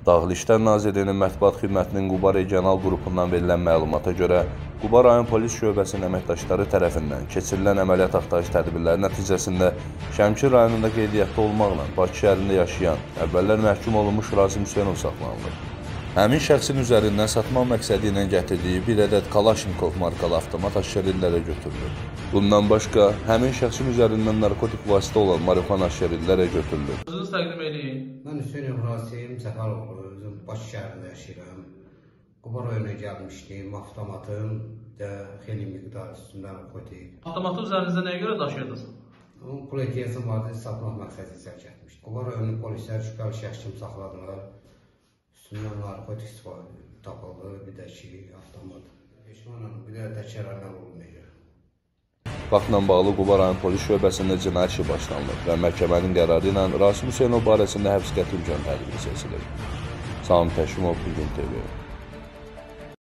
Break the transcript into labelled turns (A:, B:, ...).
A: Daxili İşlər Nazirliyinin mətbuat xidmətinin Quba regional qrupundan verilən məlumata görə, Quba rayon polis şöbəsinin əməkdaşları tərəfindən keçirilən əməliyyat axtarış tədbirləri nəticəsində Şəmkir rayonunda qeydiyyatda olmaqla Bakı şəhərində yaşayan, əvvəllər məhkum olunmuş Rasim Hüseynov saxlanılır. Həmin şəxsin üzərindən satmaq məqsədi ilə gətirdiyi bir ədəd Kalaşnikov markalı avtomat aşkərillərə götürülür. Bundan başqa, həmin şəxsin üzərindən narkotik vasitə olan marixuana aşkərillərə götürülür.
B: Özünüz təqdim edin.
C: Mən Hüseynov Rasim Səfəroğlu, özüm Bakı şəhərində yaşayıram. Quba rayonuna gəlmişdim, avtomatım və xeyli miqdar üstündə narkotik.
B: Avtomatı üzərinizdə nəyə görə daşıyırdınız?
C: Onun pul ehtiyacım vardı, satmaq məqsədi ilə getmişdim. Quba rayonunun polisləri şübhəli şəxs kimi saxladılar. Üstündən narkotik tapıldı, bir də ki, avtomat. Peşmanam, bir də təkərləmə olmayacaq.
A: Faktla bağlı Quba rayon polis şöbəsində cinayət işi başlanılır və məhkəmənin qərarı ilə Rasim Hüseynov barəsində həbs qəti imkan tədbiri seçilir. Sami Təşimov, Bugün TV.